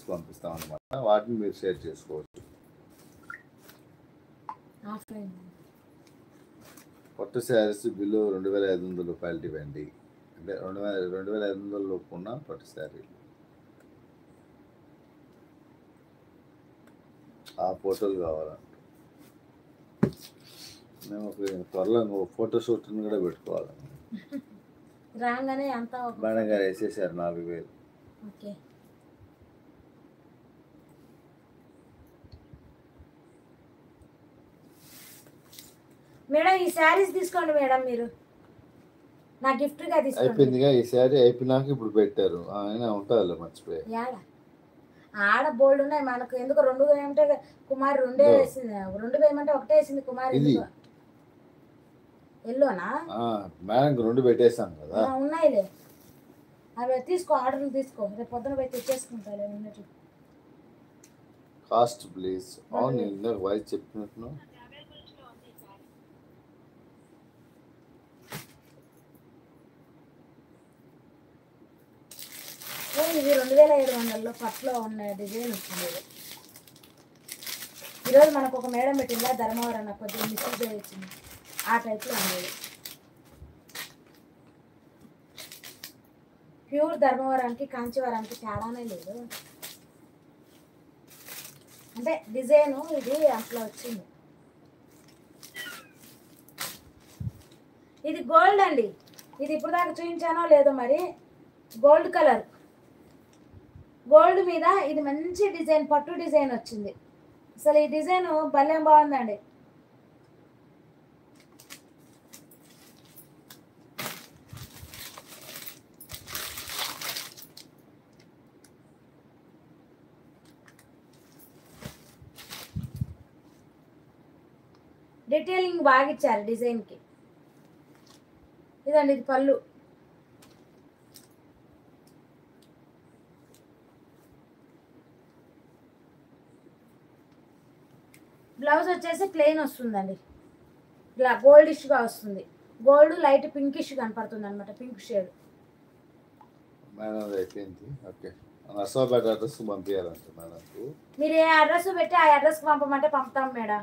శారీస్ పంపిస్తాం అనమాట. వాటిని మీరు షేర్ చేసుకోవచ్చు. పట్టు శారీస్ బిలో 2500 రూపాయలు ఇవ్వండి. అంటే 2500 లోపు ఉన్న పట్టు శారీ. ఆ ఫోటోలు కావాలంట. మేము త్వరలో ఫోటోషూట్ని కూడా పెట్టుకోవాలి. రాగానే అంతా మేడం గారు వేసేసారు 4000. ఓకే మేడం, ఈ శారీస్ తీసుకోండి మేడం, మీరు నా గిఫ్ట్గా తీసుకోండి. అయిపోయిందిగా ఈ శారీ, అయిపోయినాక ఇప్పుడు పెట్టారు. ఆయన ఉంటుంది మర్చిపోయారు. యాడ ఆడ బోల్డ్ ఉన్నాయి మనకు. ఎందుకు 2 వేయమంటే కుమారి 2 వేసింది, 2 వేయమంటే ఒకటే వేసింది కుమారి. ఎల్లోనా మేడం 2 పెట్టేసాం కదా. ఉన్నాయిలే, అవి తీసుకో, ఆర్డర్లు తీసుకో, రేపు పొద్దున పోయి తెచ్చేసుకుంటాలే ఉన్నట్టు. కాస్ట్ ప్లీజ్. అవును, ఇందాక వాయిస్ చెప్పినట్టు. ఇది 2700లో పట్లో ఉన్న డిజైన్ వచ్చింది. ఈరోజు మనకు ఒక మేడం పెట్టిందా ధర్మవరం, నాకు కొద్దిగా మిస్యూజ్ వచ్చింది. ఆ టైప్లో ఉండేది. ప్యూర్ ధర్మవరానికి కాంచీవరానికి తేడానే లేదు. అంటే డిజైను ఇది అట్లా వచ్చింది. ఇది గోల్డ్ అండి. ఇది ఇప్పుడు దాకా చూపించానో లేదో మరి. గోల్డ్ కలర్, గోల్డ్ మీద ఇది మంచి డిజైన్, పట్టు డిజైన్ వచ్చింది. అసలు ఈ డిజైన్ భలే బాగుందండి. డీటెయిలింగ్ బాగా ఇచ్చారు డిజైన్కి. ఇదండి ఇది పళ్ళు. బ్లౌజ్ వచ్చేసి ప్లెయిన్ వస్తుందండి. ఇలా గోల్డిష్గా వస్తుంది. గోల్డ్ లైట్ పింకిష్ కనపడుతుంది అనమాట, పింక్ షేడ్. మీరు ఏ అడ్రస్ పెట్టి ఆ అడ్రస్కి పంపమంటే పంపుతాం మేడం.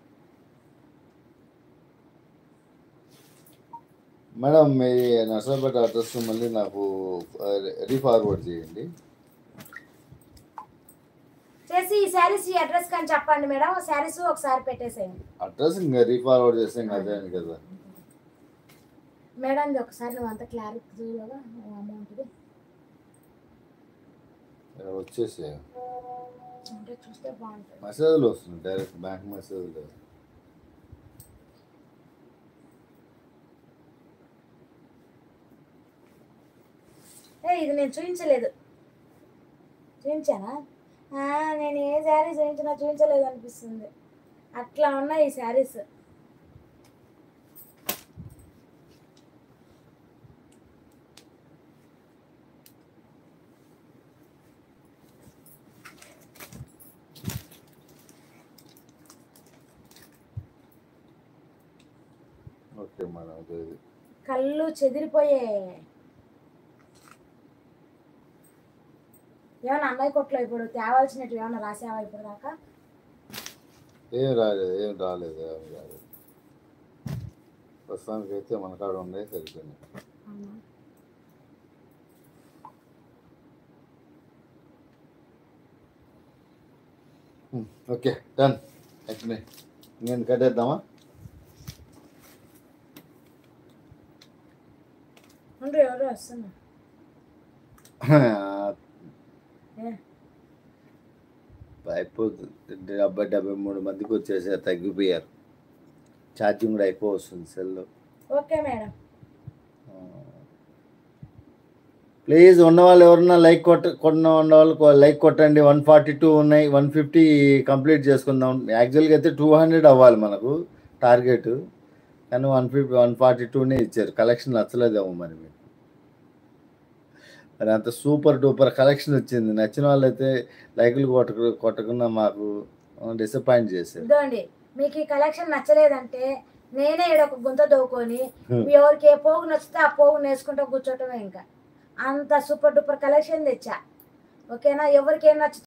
మేడం మీ నర్సరావుపేట అడ్రస్ మళ్ళీ నాకు రీఫార్వర్డ్ చేయండి. చేసి ఈ శారీస్ ఈ అడ్రస్ కానీ చెప్పండి మేడం. శారీస్ ఒకసారి పెట్టేసేయండి. అడ్రస్ ఇంకా రీఫార్వర్డ్ చేస్తే అదే కదా మేడం. ఒకసారి నువ్వు అంత క్లారిటీ చూడగా అమౌంట్ వచ్చేసి అంటే చూస్తే బాగుంటుంది. మెసేజ్లు వస్తుంది, డైరెక్ట్ బ్యాంక్ మెసేజ్లు. ఇది నేను చూపించలేదు. చూపించానా? నేను ఏ శారీ చూపించలేదు అనిపిస్తుంది. అట్లా ఉన్నాయి ఈ శారీస్. ఓకే మేడం, కళ్ళు చెదిరిపోయే. ఏమన్నా అమ్మాయి కొట్లో ఇప్పుడు తేవాల్సినట్టు ఏమన్నా రాసావా ఇప్పుడు దాకా? ఏం రాలేదు. ప్రస్తుతానికి అయితే మన కాడ ఉండే సరిపోయింది. Okay done. అయిపోయినాయి. నేను కట్టేద్దామా? ఎవరు వస్తున్నా అయిపోతుంది. 73 మందికి వచ్చేసారు, తగ్గిపోయారు. ఛార్జింగ్ కూడా అయిపో వస్తుంది సెల్లో. Okay madam. ప్లీజ్ ఉన్నవాళ్ళు ఎవరన్నా ఉన్నవాళ్ళు లైక్ కొట్టండి. 142 ఉన్నాయి, 150 కంప్లీట్ చేసుకుందాం. యాక్చువల్గా అయితే 200 అవ్వాలి మనకు టార్గెట్, కానీ 142నే ఇచ్చారు. కలెక్షన్ నచ్చలేదేమో మరి మీకు. మరి అంత సూపర్ డూపర్ కలెక్షన్ వచ్చింది. నచ్చిన వాళ్ళు అయితే లైకులు కొట్టకుండా మాకు డిసప్పాయింట్ చేశారు. మీకు ఈ కలెక్షన్ నచ్చలేదంటే నేనే ఒక గుంత దోకొని ఎవరికి ఏ పోగు నచ్చితే ఆ పోగు నేర్చుకుంటూ కూర్చోటమే. ఇంకా అంత సూపర్ డూపర్ కలెక్షన్ తెచ్చా. ఓకేనా? ఎవరికి ఏం నచ్చుతుంది